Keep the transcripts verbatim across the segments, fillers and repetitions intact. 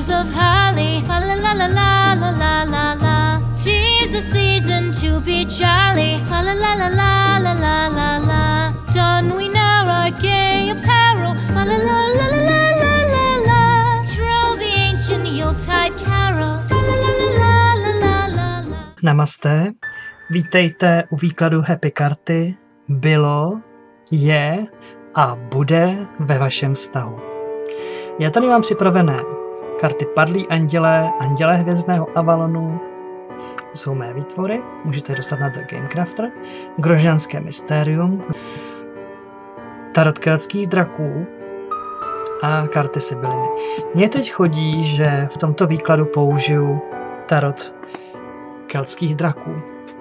boughs of holly, fa la la la la la la la la. Tis the season to be jolly, fa la la la la la la la la. Don we now our gay apparel, fa la la la la la la la la. Troll the ancient Yuletide carol, fa la la la la la la la. Namaste, vítejte u výkladu Happy karty. Bylo, je a bude ve vašem vztahu. Já tady mám připravené karty Padlí andělé, Andělé hvězdného Avalonu, to jsou mé výtvory, můžete je dostat na The Gamecrafter, Grožďanské mystérium, Tarot keltských draků a karty Sibyliny. Mně teď chodí, že v tomto výkladu použiju Tarot keltských draků.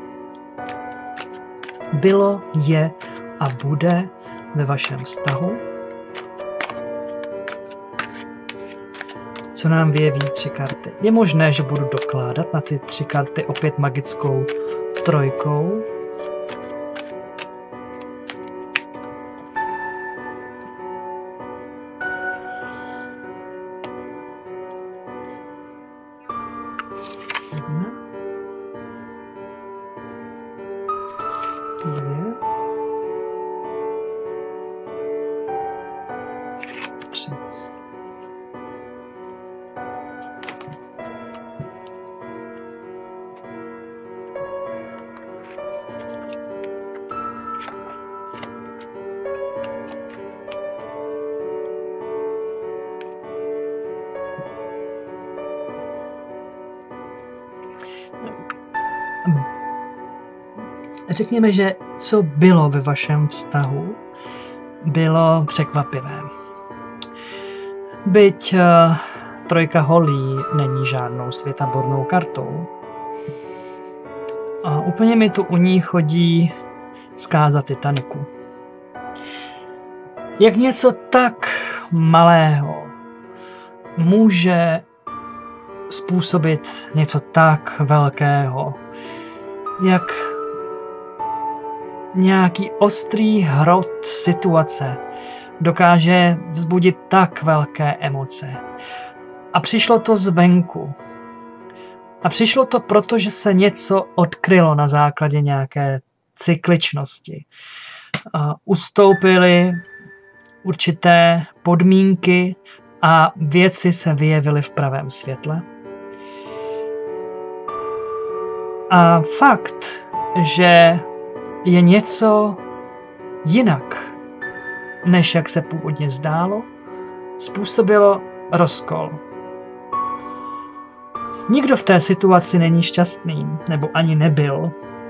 Bylo, je a bude ve vašem vztahu. Co nám vyjeví tři karty? Je možné, že budu dokládat na ty tři karty opět magickou trojkou. Jedna. Dvě. Tři. Řekněme, že co bylo ve vašem vztahu, bylo překvapivé. Byť uh, trojka holí není žádnou světabornou kartou. A úplně mi tu u ní chodí zkáza Titaniku. Jak něco tak malého může způsobit něco tak velkého, jak nějaký ostrý hrot situace dokáže vzbudit tak velké emoce. A přišlo to zvenku. A přišlo to proto, že se něco odkrylo na základě nějaké cykličnosti. A ustoupily určité podmínky a věci se vyjevily v pravém světle. A fakt, že je něco jinak, než jak se původně zdálo, způsobilo rozkol. Nikdo v té situaci není šťastný, nebo ani nebyl.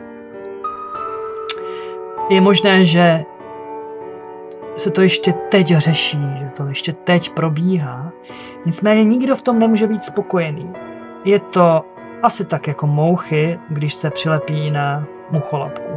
Je možné, že se to ještě teď řeší, že to ještě teď probíhá. Nicméně nikdo v tom nemůže být spokojený. Je to asi tak jako mouchy, když se přilepí na mucholapku.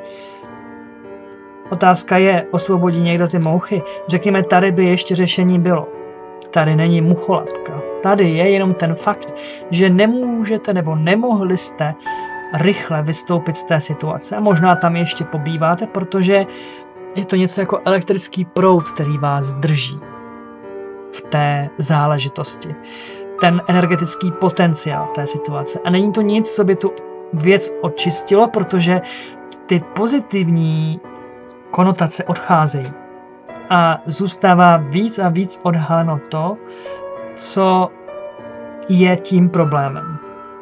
Otázka je, osvobodí někdo ty mouchy? Řekněme, tady by ještě řešení bylo. Tady není mucholapka. Tady je jenom ten fakt, že nemůžete nebo nemohli jste rychle vystoupit z té situace. A možná tam ještě pobýváte, protože je to něco jako elektrický proud, který vás drží v té záležitosti. Ten energetický potenciál té situace. A není to nic, co by tu věc očistilo, protože ty pozitivní konotace odcházejí. A zůstává víc a víc odhaleno to, co je tím problémem.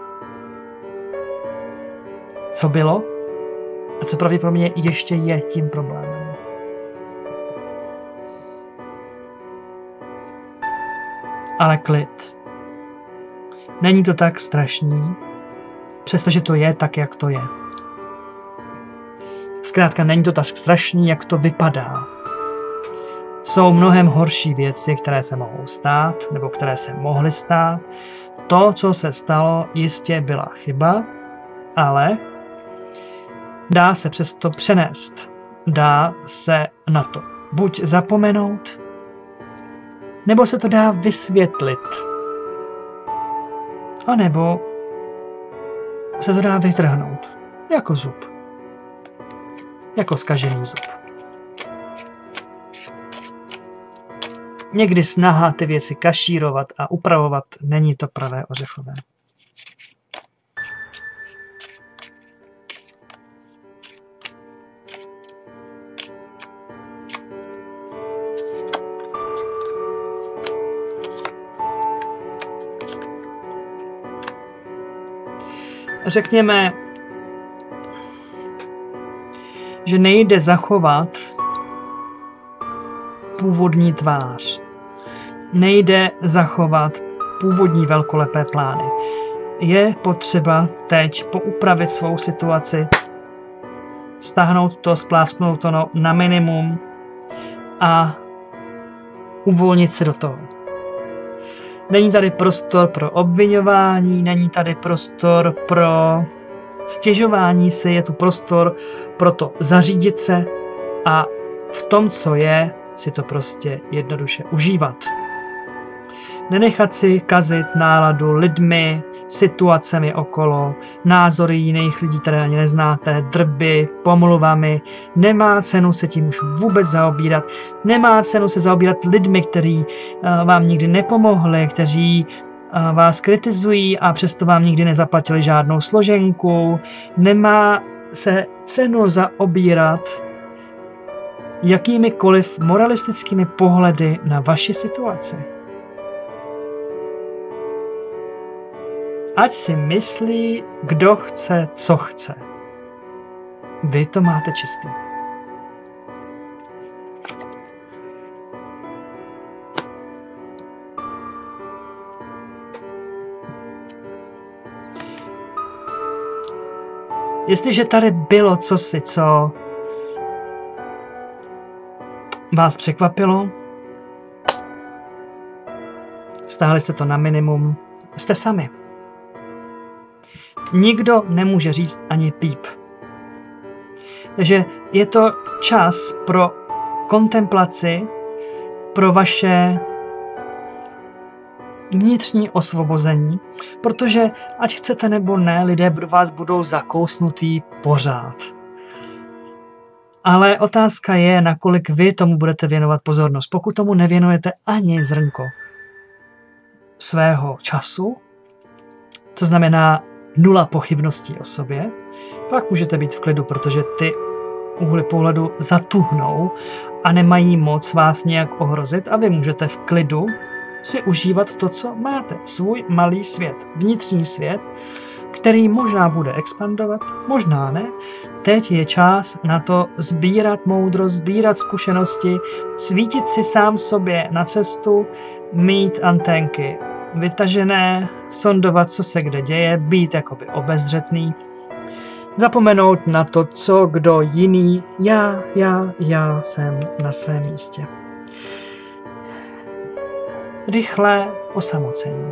Co bylo a co pravděpodobně ještě je tím problémem. Ale klid. Není to tak strašný, přestože to je tak, jak to je. Zkrátka není to tak strašný, jak to vypadá. Jsou mnohem horší věci, které se mohou stát, nebo které se mohly stát. To, co se stalo, jistě byla chyba, ale dá se přesto přenést. Dá se na to buď zapomenout, nebo se to dá vysvětlit. A nebo se to dá vytrhnout. Jako zub. Jako zkažený zub. Někdy snaha ty věci kašírovat a upravovat není to pravé ořechové. Řekněme, že nejde zachovat původní tvář. Nejde zachovat původní velkolepé plány. Je potřeba teď poupravit svou situaci, stáhnout to, splásknout to no, na minimum a uvolnit se do toho. Není tady prostor pro obviňování, není tady prostor pro stěžování si, je tu prostor pro to zařídit se a v tom, co je, si to prostě jednoduše užívat. Nenechat si kazit náladu lidmi, situacemi okolo, názory jiných lidí, které ani neznáte, drby, pomluvami. Nemá cenu se tím už vůbec zaobírat. Nemá cenu se zaobírat lidmi, kteří vám nikdy nepomohli, kteří vás kritizují a přesto vám nikdy nezaplatili žádnou složenku. Nemá se cenu zaobírat jakýmikoliv moralistickými pohledy na vaši situaci. Ať si myslí, kdo chce, co chce. Vy to máte čistý. Jestliže tady bylo cosi, co vás překvapilo, stáhli jste to na minimum, jste sami. Nikdo nemůže říct ani píp. Takže je to čas pro kontemplaci, pro vaše vnitřní osvobození, protože ať chcete nebo ne, lidé vás budou zakousnutí pořád. Ale otázka je, nakolik vy tomu budete věnovat pozornost. Pokud tomu nevěnujete ani zrnko svého času, to znamená nula pochybností o sobě, pak můžete být v klidu, protože ty úhly pohledu zatuhnou a nemají moc vás nějak ohrozit a vy můžete v klidu si užívat to, co máte. Svůj malý svět, vnitřní svět, který možná bude expandovat, možná ne. Teď je čas na to sbírat moudrost, sbírat zkušenosti, svítit si sám sobě na cestu, mít anténky vytažené, sondovat, co se kde děje, být jakoby obezřetný, zapomenout na to, co kdo jiný, já, já, já jsem na svém místě. Rychlé osamocení.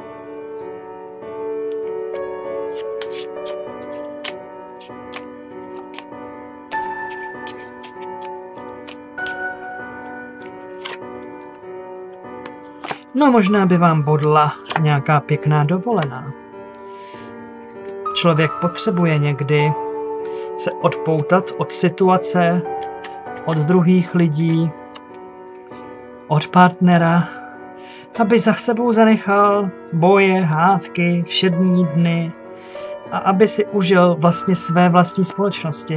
No možná by vám bodla nějaká pěkná dovolená. Člověk potřebuje někdy se odpoutat od situace, od druhých lidí, od partnera, aby za sebou zanechal boje, hádky, všední dny a aby si užil vlastně své vlastní společnosti.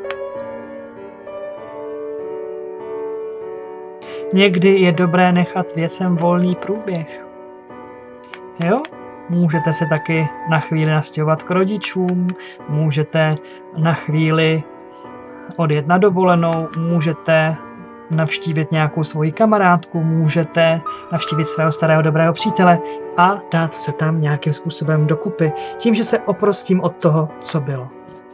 Někdy je dobré nechat věcem volný průběh. Jo? Můžete se taky na chvíli nastěhovat k rodičům, můžete na chvíli odjet na dovolenou, můžete navštívit nějakou svoji kamarádku, můžete navštívit svého starého dobrého přítele a dát se tam nějakým způsobem dokupy, tím, že se oprostím od toho, co bylo.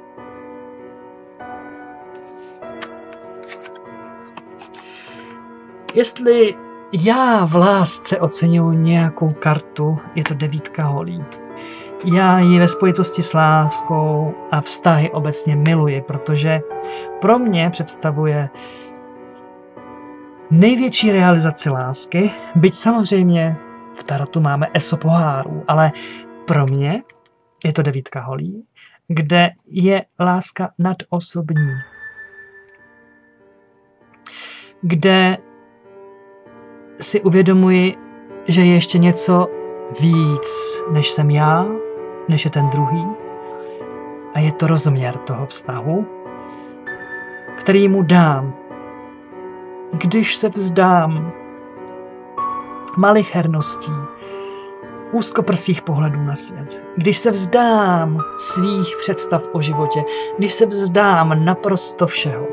Jestli já v lásce oceňuji nějakou kartu, je to devítka holí. Já ji ve spojitosti s láskou a vztahy obecně miluji, protože pro mě představuje největší realizaci lásky, byť samozřejmě v tarotu máme eso pohárů, ale pro mě je to devítka holí, kde je láska nadosobní. Kde si uvědomuji, že je ještě něco víc, než jsem já, než je ten druhý. A je to rozměr toho vztahu, který mu dám, když se vzdám malicherností, úzkoprsých pohledů na svět, když se vzdám svých představ o životě, když se vzdám naprosto všeho.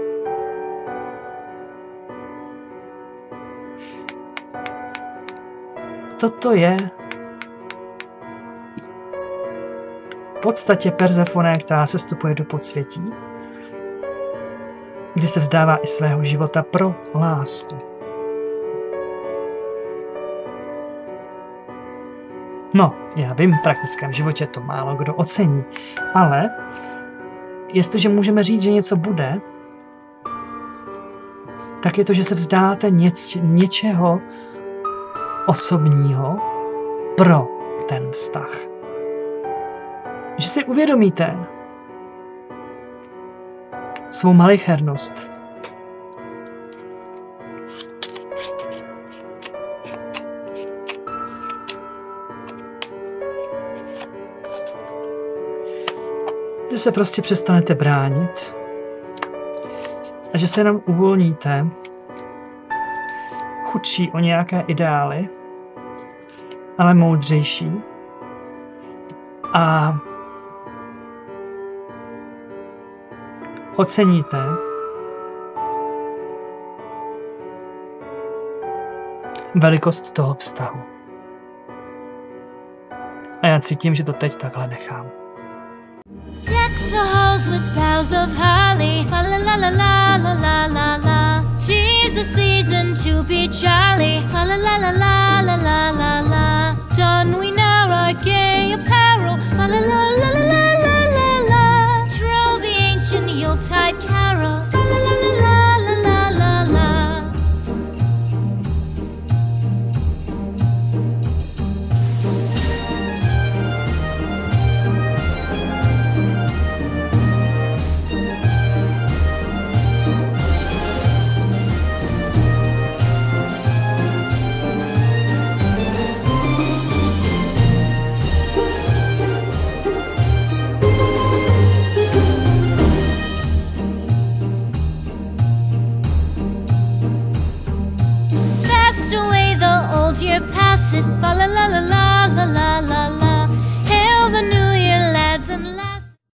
Toto je v podstatě Persefone, která se vstupuje do podsvětí, kdy se vzdává i svého života pro lásku. No, já vím, v praktickém životě to málo kdo ocení, ale jestliže můžeme říct, že něco bude, tak je to, že se vzdáte něč, něčeho osobního pro ten vztah. Že si uvědomíte svou malichernost. Že se prostě přestanete bránit a že se jenom uvolníte, chudší o nějaké ideály, ale moudřejší a oceníte velikost toho vztahu. A já cítím, že to teď takhle nechám. Deck the halls with boughs of holly, fa la la la la la la la la. Tis the season to be jolly, fa la la la la la la la la. Don we now our gay apparel, fa la la la la la la la. Troll the ancient Yuletide carol, fa la la la la la la la. Year passes, fa la la la la.